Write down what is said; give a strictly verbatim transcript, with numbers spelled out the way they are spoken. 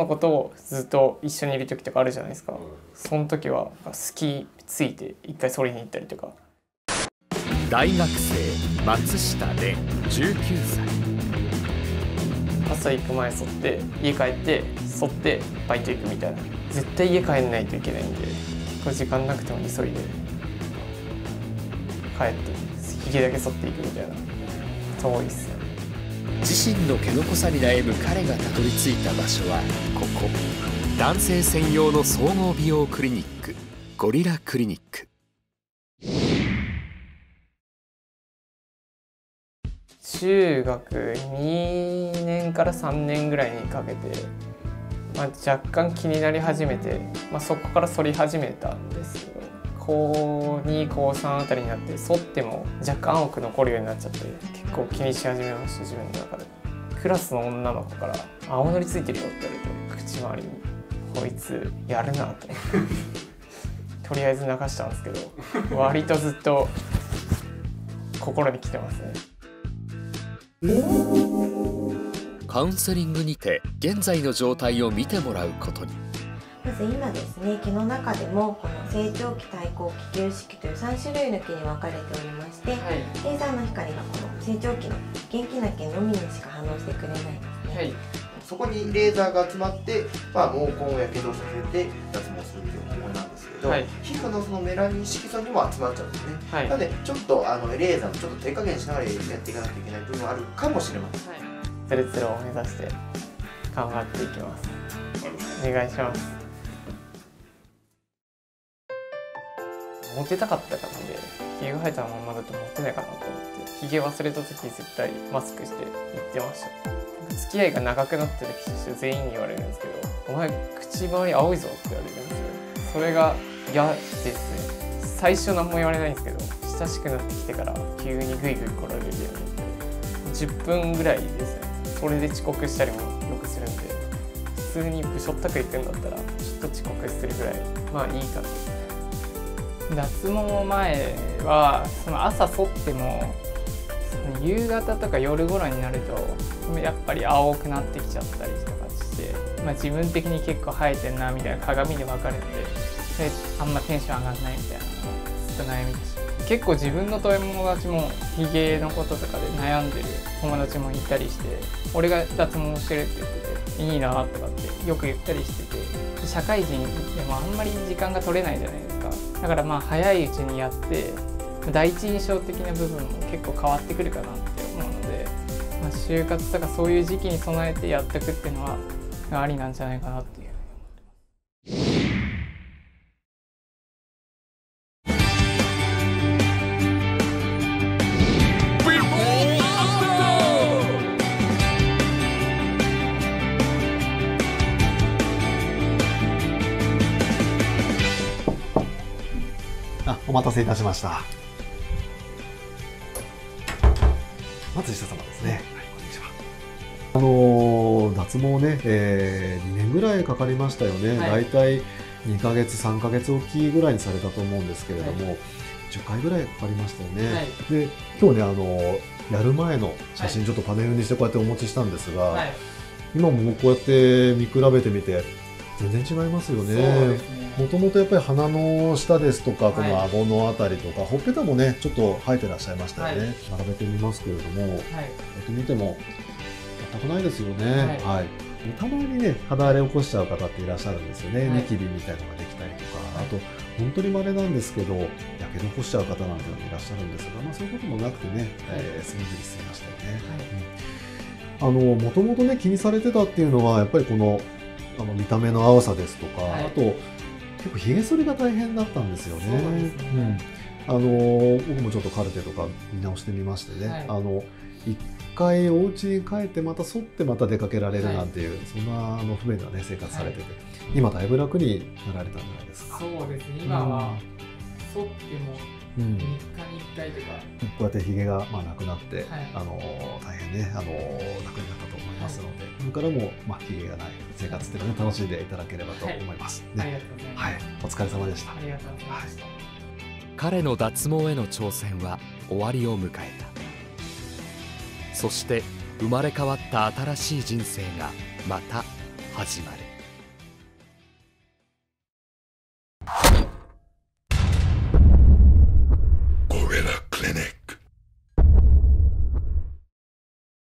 の子とずっと一緒にいる時とかあるじゃないですか。その時は好きついて一回それに行ったりとか。 大学生松下蓮じゅうきゅうさい。 朝行く前剃って家帰って剃ってバイト行くみたいな。絶対家帰んないといけないんで、結構時間なくても急いで帰ってひげだけ剃っていくみたいなこと多いっすね。 自身の毛の濃さに悩む彼がたどり着いた場所はここ、男性専用の総合美容クリニック、ゴリラクリニック。 中学にねんからさんねんぐらいにかけて、まあ、若干気になり始めて、まあ、そこから剃り始めたんですけど、こうにこうさんあたりになって剃っても若干青く残るようになっちゃって、結構気にし始めました。自分の中でクラスの女の子から「青のりついてるよ」って言われて、口周りにこいつやるなととりあえず流したんですけど、割とずっと心に来てますね。 カウンセリングにて現在の状態を見てもらうことに。 まず今ですね、毛の中でもこの成長期、対抗期、休止期というさんしゅるいの毛に分かれておりまして、はい、レーザーの光がこの成長期の元気な毛のみにしか反応してくれないですね。はい、 そこにレーザーが集まって、まあ、毛根をやけどさせて脱毛するっていう方法なんですけど、はい、皮膚のそのメラニン色素にも集まっちゃうんですね。はい、なのでちょっとあのレーザーもちょっと手加減しながらやっていかなきゃいけない部分はあるかもしれません。はい、 ツルツルを目指して頑張っていきます。お願いします。モテたかったからで、ひげが生えたままだとモテないかなと思って、ひげ忘れた時絶対マスクして行ってました。付き合いが長くなってる人全員に言われるんですけど「お前口周り青いぞ」って言われるんですよ。それが嫌ですね。最初何も言われないんですけど、親しくなってきてから急にグイグイ来られるようになって、じゅっぷんぐらいですね。それで遅刻したりもよくするんで、普通にぶしょったく行くんだったらちょっと遅刻するぐらいまあいいかと。脱毛前はその朝剃ってもその夕方とか夜頃になるとやっぱり青くなってきちゃったりとかして、まあ、自分的に結構生えてんなみたいな鏡で分かるんで、であんまテンション上がんないみたいなのがずっと悩みでした。結構自分の友達もヒゲのこととかで悩んでる友達もいたりして、俺が脱毛してるって言ってていいなとかってよく言ったりしてて、社会人でもあんまり時間が取れないじゃないですか。だからまあ早いうちにやって第一印象的な部分も結構変わってくるかなって思うので、まあ、就活とかそういう時期に備えてやっていくっていうのはありなんじゃないかなっていう。 あ、お待たせいたしました。松下様ですね。はい、こんにちは。あのー、脱毛ね、えー、にねんぐらいかかりましたよね。はい、だいたいにかげつさんかげつおきぐらいにされたと思うんですけれども、はい、じゅっかいぐらいかかりましたよね。はい、で今日ね、あのー、やる前の写真ちょっとパネルにしてこうやってお持ちしたんですが、はい、今もこうやって見比べてみて全然違いますよね。もともとやっぱり鼻の下ですとか、この顎のあたりとか、はい、ほっぺたもねちょっと生えてらっしゃいましたよね。はい、並べてみますけれども、はい、こうやって見ても全くないですよね。はい、はい、たまにね肌荒れを起こしちゃう方っていらっしゃるんですよね。はい、ニキビみたいのができたりとか、あと本当に稀なんですけどやけど起こしちゃう方なんていうのもいらっしゃるんですが、まあ、そういうこともなくてね、はい、えー、スムーズに進みましたよね。はい、うん、あのもともとね気にされてたっていうのはやっぱりこのあの見た目の青さですとか、はい、あと結構ひげ剃りが大変だったんですよね。うん、あの僕もちょっとカルテとか見直してみましてね、はい、あの一回お家に帰ってまた剃ってまた出かけられるなんていう、はい、そんなあの不便なね生活されてて、はい、今だいぶ楽になられたんじゃないですか。 そうですね。今は剃ってもみっかにいっかいとか、 うん、こうやってひげがまあなくなって、はい、あの大変ねあの楽になったと思いますので、はい、これからもまあひげがない生活っていうのを、ね、楽しんでいただければと思います。はい、ね、ありがとうございます。はい、お疲れ様でした。 ありがとうございました。はい、 彼の脱毛への挑戦は終わりを迎えた。そして生まれ変わった新しい人生がまた始まる。